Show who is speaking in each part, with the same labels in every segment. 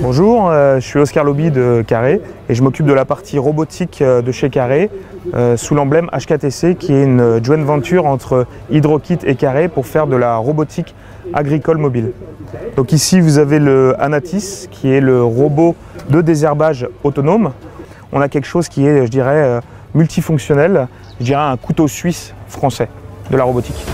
Speaker 1: Bonjour, je suis Oscar Lobby de Carré et je m'occupe de la partie robotique de chez Carré sous l'emblème H4TC qui est une joint venture entre Hydrokit et Carré pour faire de la robotique agricole mobile. Donc ici vous avez le Anatis qui est le robot de désherbage autonome. On a quelque chose qui est, je dirais, multifonctionnel, je dirais un couteau suisse français de la robotique.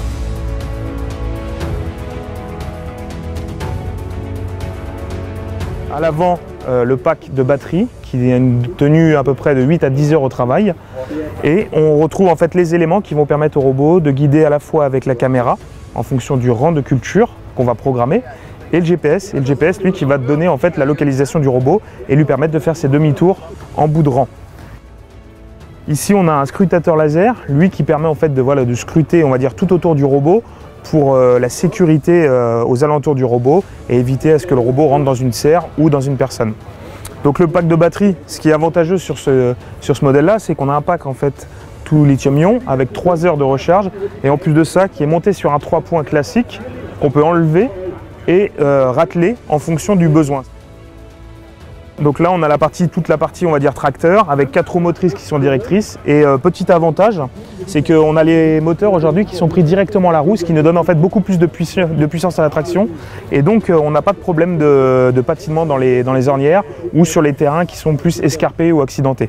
Speaker 1: À l'avant, le pack de batterie qui est une tenue à peu près de 8 à 10 heures au travail. Et on retrouve en fait les éléments qui vont permettre au robot de guider à la fois avec la caméra en fonction du rang de culture qu'on va programmer et le GPS. Et le GPS, lui, qui va donner en fait la localisation du robot et lui permettre de faire ses demi-tours en bout de rang. Ici, on a un scrutateur laser, lui qui permet en fait de scruter, on va dire, tout autour du robot pour la sécurité aux alentours du robot et éviter à ce que le robot rentre dans une serre ou dans une personne. Donc le pack de batterie, ce qui est avantageux sur ce modèle-là, c'est qu'on a un pack en fait tout lithium-ion avec 3 heures de recharge et en plus de ça qui est monté sur un 3 points classique qu'on peut enlever et racler en fonction du besoin. Donc là on a toute la partie on va dire tracteur avec 4 roues motrices qui sont directrices et petit avantage c'est qu'on a les moteurs aujourd'hui qui sont pris directement à la roue, ce qui nous donne en fait beaucoup plus de puissance à la traction et donc on n'a pas de problème de patinement dans les ornières ou sur les terrains qui sont plus escarpés ou accidentés.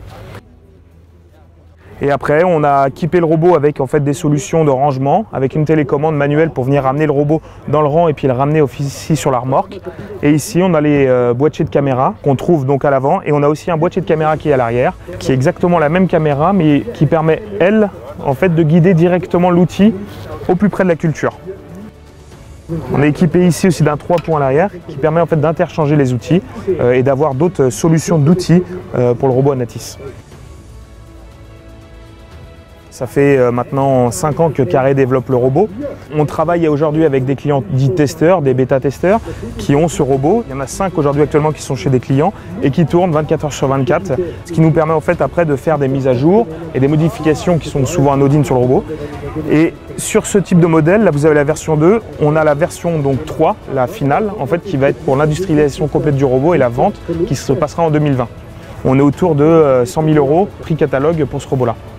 Speaker 1: Et après, on a équipé le robot avec en fait des solutions de rangement, avec une télécommande manuelle pour venir ramener le robot dans le rang et puis le ramener ici sur la remorque. Et ici, on a les boîtiers de caméra qu'on trouve donc à l'avant et on a aussi un boîtier de caméra qui est à l'arrière, qui est exactement la même caméra mais qui permet, elle, en fait, de guider directement l'outil au plus près de la culture. On est équipé ici aussi d'un 3 points à l'arrière qui permet en fait d'interchanger les outils et d'avoir d'autres solutions d'outils pour le robot Anatis. Ça fait maintenant 5 ans que Carré développe le robot. On travaille aujourd'hui avec des clients dits testeurs, des bêta-testeurs, qui ont ce robot. Il y en a 5 aujourd'hui actuellement qui sont chez des clients et qui tournent 24 heures sur 24, ce qui nous permet en fait après de faire des mises à jour et des modifications qui sont souvent anodines sur le robot. Et sur ce type de modèle, là vous avez la version 2, on a la version donc 3, la finale, en fait, qui va être pour l'industrialisation complète du robot et la vente qui se passera en 2020. On est autour de 100 000 € prix catalogue pour ce robot-là.